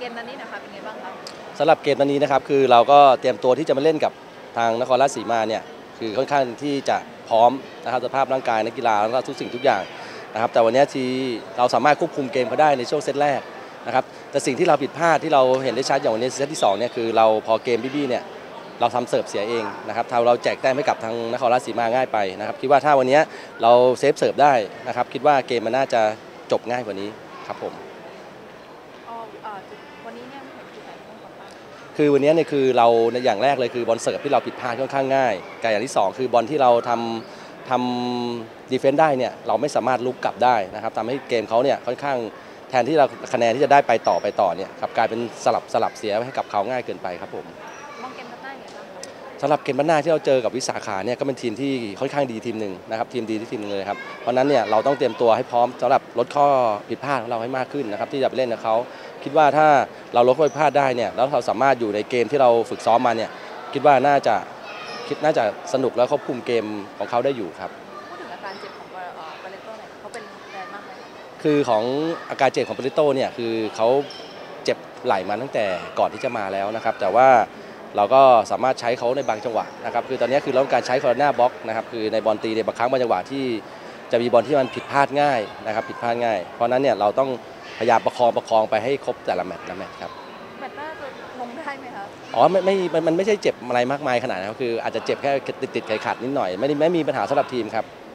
มนั้นนี่นะคะเป็นไงบ้างคะสำหรับเกมตอนนี้นะครับคือเราก็เตรียมตัวที่จะมาเล่นกับทางนครราชสีมาเนี่ยคือค่อนข้างที่จะพร้อมนะครับสภาพร่างกายนักกีฬาแล้วก็ทุกสิ่งทุกอย่างนะครับแต่วันนี้ที่เราสามารถควบคุมเกมเขาได้ในช่วงเซตแรกนะครับแต่สิ่งที่เราผิดพลาดที่เราเห็นได้ชัดอย่างวันนี้เซตที่2เนี่ยคือเราพอเกมบี้เนี่ยเราทำเสิร์ฟเสียเองนะครับเราแจกแต้มให้กับทางนครราชสีมาง่ายไปนะครับคิดว่าถ้าวันนี้เราเซฟเสิร์ฟได้นะครับคิดว่าเกมมันน่าจะจบง่ายกว่านี้ครับผมวันนี้เนี่ยเห็นจุดไหนต้องปรับปรุงคือวันนี้เนี่ยคือเราในอย่างแรกเลยคือบอลเสิร์ฟที่เราผิดพลาดค่อนข้างง่ายกับอย่างที่2คือบอลที่เราทำดีเฟนซ์ได้เนี่ยเราไม่สามารถลุกกลับได้นะครับทำให้เกมเขาเนี่ยค่อนข้างแทนที่เราคะแนนที่จะได้ไปต่อเนี่ยครับกลายเป็นสลับเสียให้กับเขาง่ายเกินไปครับผมมองเกมนัดหน้าอย่างไรบ้างคะสำหรับเกมบ้านหน้าที่เราเจอกับวิสาขาเนี่ยก็เป็นทีมที่ค่อนข้างดีทีมหนึ่งนะครับทีมดีที่ทีมหนึงเลยครับเพราะนั้นเนี่ยเราต้องเตรียมตัวให้พร้อมสำหรับลดข้อผิดพลาดของเราให้มากขึ้นนะครับที่จะไปเล่นกับเขาคิดว่าถ้าเราลดข้อผิดพลาดได้เนี่ยแล้วเราสามารถอยู่ในเกมที่เราฝึกซ้อมมาเนี่ยคิดว่าน่าจะสนุกและควบคุมเกมของเขาได้อยู่ครับพูดถึงอาการเจ็บของบาเลโต้หน่อยเขาเป็นแรงมากไหมคือของอาการเจ็บของเปริโตเนี่ยคือเขาเจ็บไหล่มาตั้งแต่ก่อนที่จะมาแล้วนะครับแต่ว่าเราก็สามารถใช้เขาในบางจังหวะนะครับคือตอนนี้คือเราต้องการใช้คอร์น่าบล็อกนะครับคือในบอลตีในบางครั้งบางจังหวะที่จะมีบอลที่มันผิดพลาดง่ายนะครับผิดพลาดง่ายเพราะนั้นเนี่ยเราต้องพยายามประคองไปให้ครบแต่ละแมตช์ครับแมตช์หน้าจะลงได้ไหมคะอ๋อมันไม่ใช่เจ็บอะไรมากมายขนาดนั้นคืออาจจะเจ็บแค่ติดขัดนิดหน่อยไม่มีปัญหาสำหรับทีมครับ